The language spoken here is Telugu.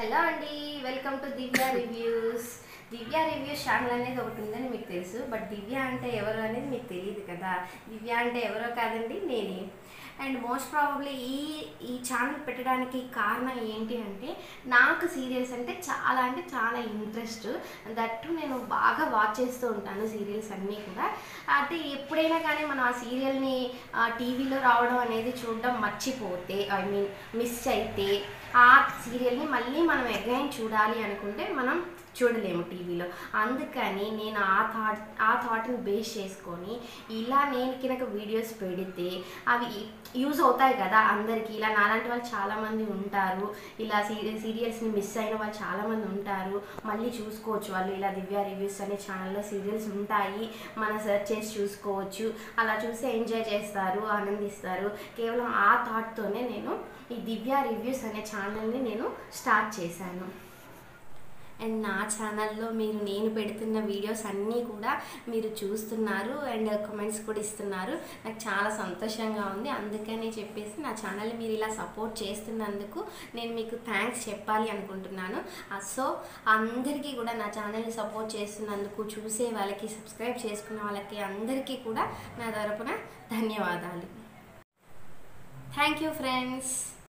హలో అండి, welcome to Divya reviews. Divya reviews channel అనేది ఒకటి ఉందని మీకు తెలుసు, బట్ దివ్య అంటే ఎవరు అనేది మీకు తెలియదు కదా. దివ్య అంటే ఎవరో కాదండి, నేనే. అండ్ మోస్ట్ ప్రాబబ్లీ ఈ ఛానల్ పెట్టడానికి కారణం ఏంటి అంటే, నాకు సీరియల్స్ అంటే చాలా ఇంట్రెస్ట్. దట్టు నేను బాగా వాచ్ చేస్తూ ఉంటాను సీరియల్స్ అన్నీ కూడా. అంటే ఎప్పుడైనా కానీ మనం ఆ సీరియల్ని టీవీలో రావడం అనేది చూడడం మర్చిపోతే, మిస్ అయితే ఆ సీరియల్ని మళ్ళీ మనం అగైన్ చూడాలి అనుకుంటే మనం చూడలేము టీవీలో. అందుకని నేను ఆ థాట్ని బేస్ చేసుకొని ఇలా నేను కనుక వీడియోస్ పెడితే అవి యూజ్ అవుతాయి కదా అందరికీ. ఇలా నాలాంటి వాళ్ళు చాలామంది ఉంటారు, ఇలా సీరియల్స్ని మిస్ అయిన వాళ్ళు చాలామంది ఉంటారు. మళ్ళీ చూసుకోవచ్చు వాళ్ళు, ఇలా దివ్య రివ్యూస్ అనే ఛానల్లో సీరియల్స్ ఉంటాయి, మనం సెర్చ్ చేసి చూసుకోవచ్చు. అలా చూసి ఎంజాయ్ చేస్తారు, ఆనందిస్తారు. కేవలం ఆ థాట్తోనే నేను ఈ దివ్య రివ్యూస్ అనే ఛానల్ని నేను స్టార్ట్ చేశాను. అండ్ నా ఛానల్లో నేను పెడుతున్న వీడియోస్ అన్నీ కూడా మీరు చూస్తున్నారు అండ్ కామెంట్స్ కూడా ఇస్తున్నారు. నాకు చాలా సంతోషంగా ఉంది. అందుకని చెప్పేసి నా ఛానల్ని మీరు ఇలా సపోర్ట్ చేస్తున్నందుకు నేను మీకు థ్యాంక్స్ చెప్పాలి అనుకుంటున్నాను. సో అందరికీ కూడా నా ఛానల్ని సపోర్ట్ చేస్తున్నందుకు, చూసే వాళ్ళకి, సబ్స్క్రైబ్ చేసుకున్న వాళ్ళకి అందరికీ కూడా నా తరపున ధన్యవాదాలు. Thank you friends.